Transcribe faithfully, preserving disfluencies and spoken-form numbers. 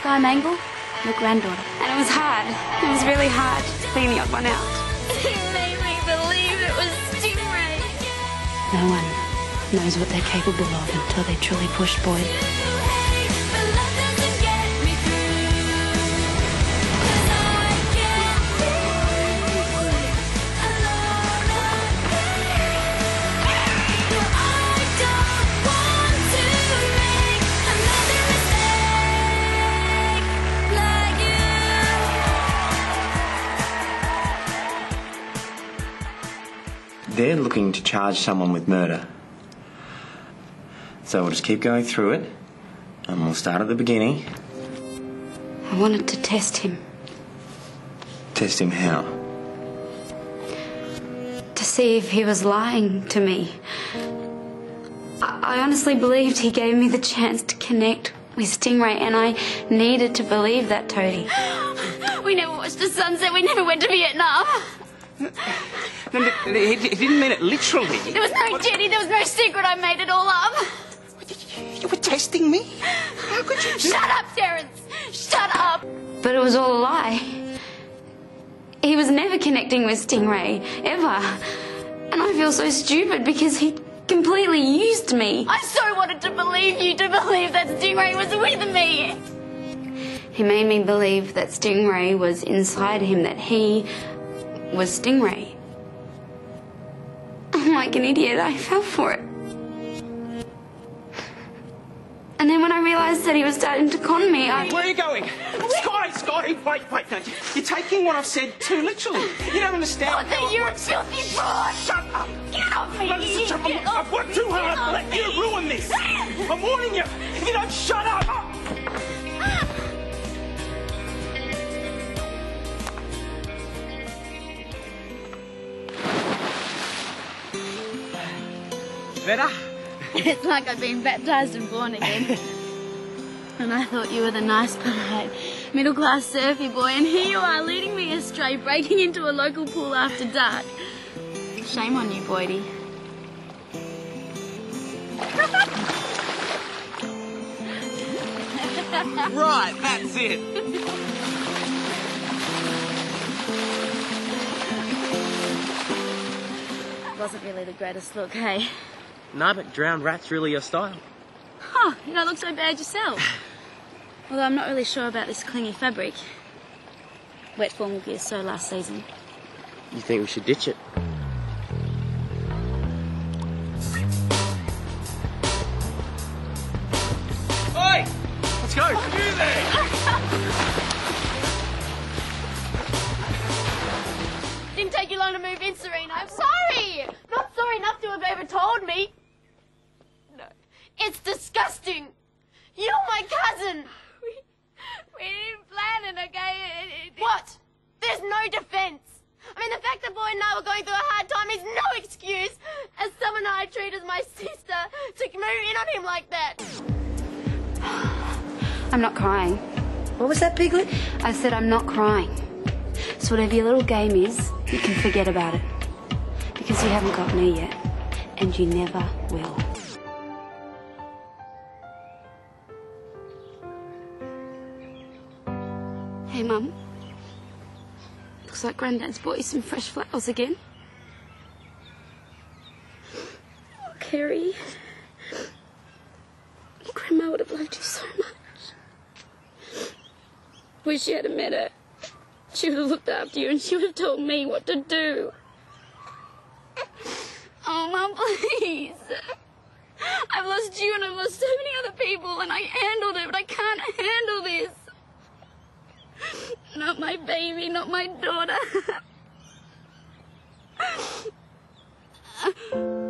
Sky Mangle, your granddaughter. And it was hard. It was really hard being the odd one out. He made me believe it was Stingray. No one knows what they're capable of until they truly push Boyd. They're looking to charge someone with murder. So we'll just keep going through it, and we'll start at the beginning. I wanted to test him. Test him how? To see if he was lying to me. I, I honestly believed he gave me the chance to connect with Stingray, and I needed to believe that, Toadie. We never watched the sunset. We never went to Vietnam. No, no, he, he didn't mean it literally. There was no Jenny, there was no secret. I made it all up. You were testing me? How could you do Shut up, Terence! Shut up! But it was all a lie. He was never connecting with Stingray, ever. And I feel so stupid because he completely used me. I so wanted to believe you, to believe that Stingray was with me. He made me believe that Stingray was inside him, that he was Stingray. I'm like an idiot. I fell for it. And then when I realised that he was starting to con me, I... Where are you going? Scotty, Scotty, wait, wait, no. You're taking what I've said too literally. You don't understand. Oh, you're a filthy fraud! Shut up! Get off me! No, listen, shut up. Get I've off worked me. too hard Get to off let me. you ruin this. I'm warning you. If you don't shut up... Better? It's like I've been baptised and born again. And I thought you were the nice, polite, middle-class surfy boy, and here you are leading me astray, breaking into a local pool after dark. Shame on you, Boydie. Right, that's it. Wasn't really the greatest look, hey? No, but drowned rat's really your style. Huh, you don't look so bad yourself. Although I'm not really sure about this clingy fabric. Wet formal gear so last season. You think we should ditch it? Oi! Let's go. You there! Didn't take you long to move in, Serena. I'm sorry! Not sorry enough to have ever told me. No. It's disgusting. You're my cousin. We, we didn't plan it, okay? It, it, what? There's no defence. I mean, the fact that Boyd and I were going through a hard time is no excuse as someone I treat as my sister to move in on him like that. I'm not crying. What was that, Piglet? I said I'm not crying. So whatever your little game is, you can forget about it. Because you haven't got me yet. And you never will. Hey, Mum. Looks like Grandad's bought you some fresh flowers again. Oh, Kerry. Grandma would have loved you so much. Wish you had met her. She would have looked after you and she would have told me what to do. Oh, Mum, please. I've lost you and I've lost so many other people and I handled it, but I can't handle this. Not my baby, not my daughter.